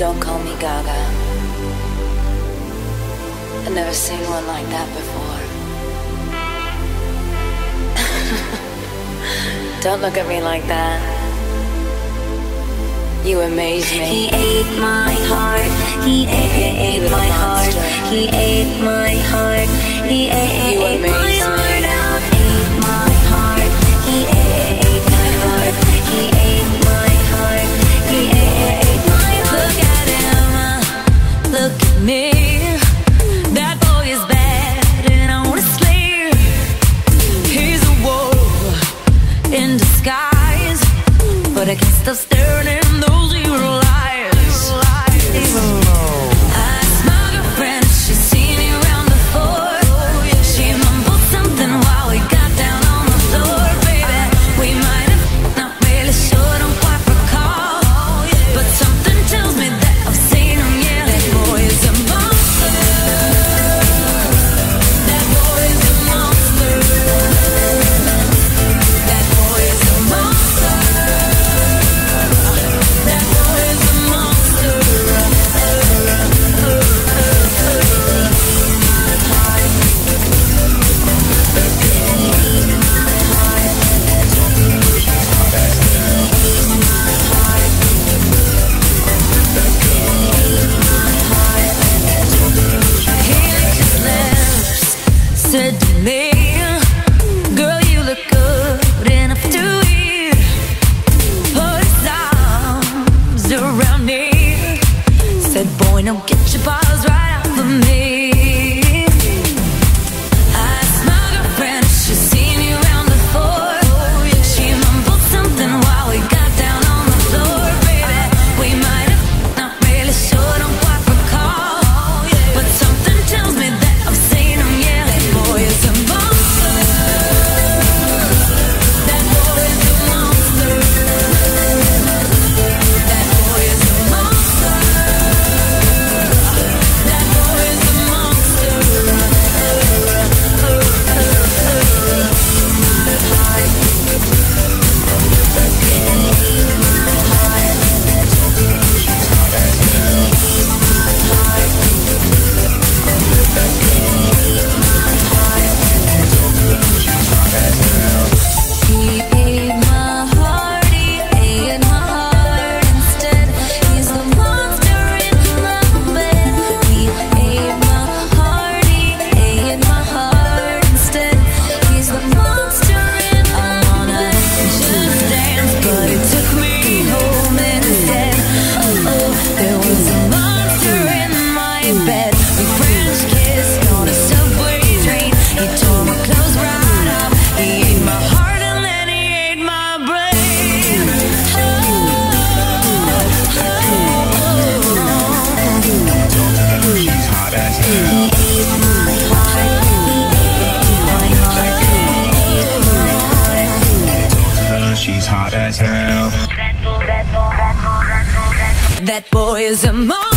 Don't call me Gaga. I've never seen one like that before. Don't look at me like that. You amaze me. He ate my heart. He ate my heart. He ate my heart. He ate my heart out. Ate my heart. He ate my heart. He ate my heart. He ate my heart. Look at him. Look at me. That boy is bad and I wanna slay him. He's a wolf in disguise, but I can't stop staring at those evil eyes. I asked my girlfriend if she's seen you around before. She mumbled something while we got down on the floor. Baby, we might have, not really sure, don't quite recall, but something tells me that I've seen him, yeah. That boy is a monster. That boy is a monster. That boy is a monster. That boy is a monster. He licked his lips, said to me, girl, you look good enough to eat. Put his arms around me, said, boy, now get your paws right off of me. I asked my girlfriend if she's seen you around before. She mumbled something while we got down on the floor. Baby, we might have, not really sure, don't quite recall, but something tells me that I've seen him, yeah. That boy is a monster. That boy is a monster. That boy is a monster. That boy is a monster. He ate my heart, he ate my heart instead. He's the monster in my bed. He ate my heart, he ate my heart instead. He's the monster in my bed. Just dance, but it took me home instead. Oh, there was a monster in my bed. We French kissed on a subway train. He tore my clothes right off. He ate my heart and then he ate my brain. She's hot as hell. He ate my heart. He ate my heart. She's hot as hell. That boy is a monster.